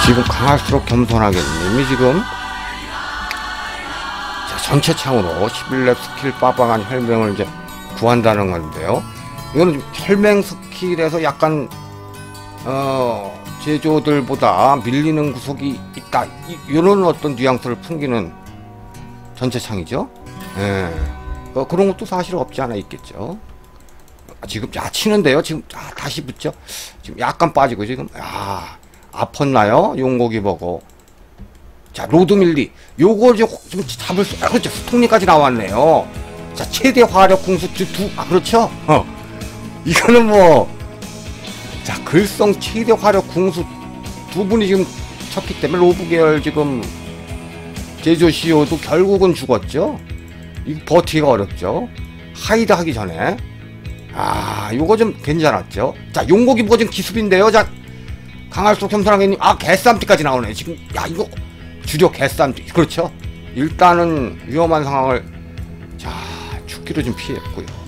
지금 강할수록 겸손하겠님이 지금 자, 전체 창으로 11렙 스킬 빠방한 혈맹을 이제 구한다는 건데요. 이거는 혈맹 스킬에서 약간 제조들보다 밀리는 구석이 있다, 이런 어떤 뉘앙스를 풍기는 전체 창이죠. 예. 그런 것도 사실 없지 않아 있겠죠. 지금 치는데요. 지금 다시 붙죠. 지금 약간 빠지고 지금 아팠나요? 용고기 보고. 자, 로드밀리 요거 좀 잡을 수, 그렇죠. 스톡리까지 나왔네요. 자, 최대 화력 궁수 그렇죠. 이거는 뭐, 자, 글썽 최대 화력 궁수 두 분이 지금 쳤기 때문에 로브 계열 지금 제조 CEO도 결국은 죽었죠. 이거 버티기가 어렵죠. 하이드 하기 전에. 요거 좀 괜찮았죠. 자, 용고기 보고 지금 기습인데요. 자, 강할수록 겸손하게님, 개쌈띠까지 나오네. 지금, 이거, 주력 개쌈띠. 그렇죠. 일단은 위험한 상황을, 자, 죽기로 좀 피했고요.